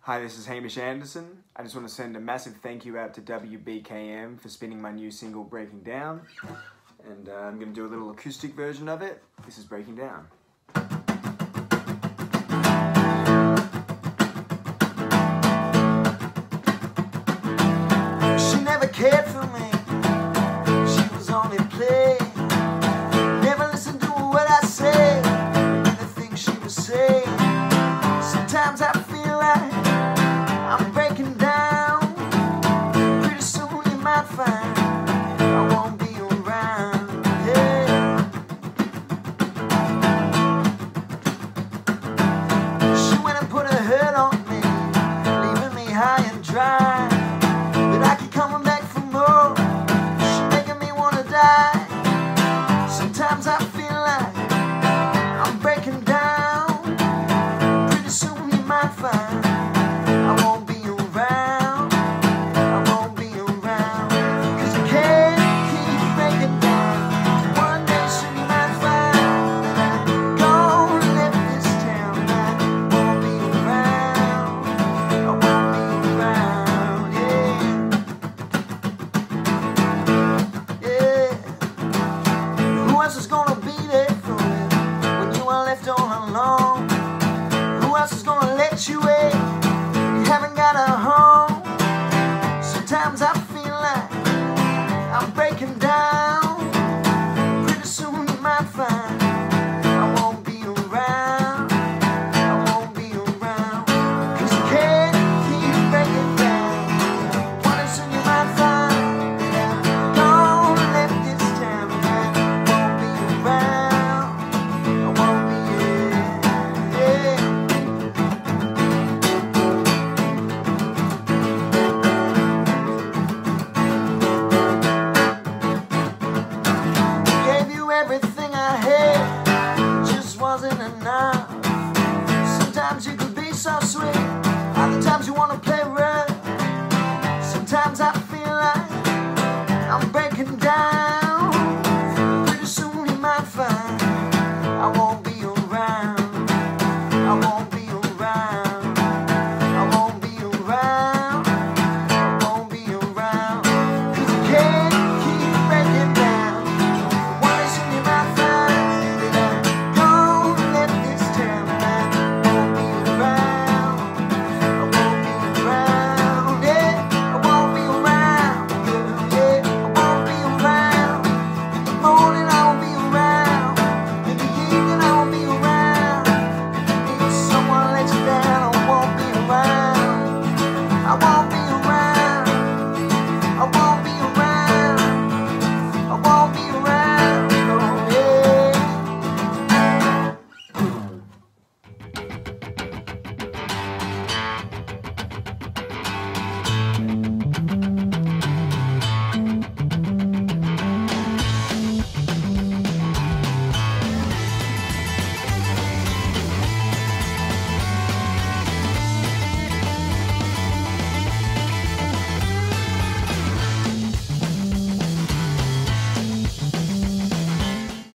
Hi, this is Hamish Anderson. I just want to send a massive thank you out to WBKM for spinning my new single, Breaking Down. And I'm going to do a little acoustic version of it. This is Breaking Down. She never cared for me. She was only play. Never listened to what I said, anything she was saying. Sometimes I feel like I'm breaking down. Pretty soon you might find I won't be around. Yeah. She went and put a hurt on me, leaving me high and dry.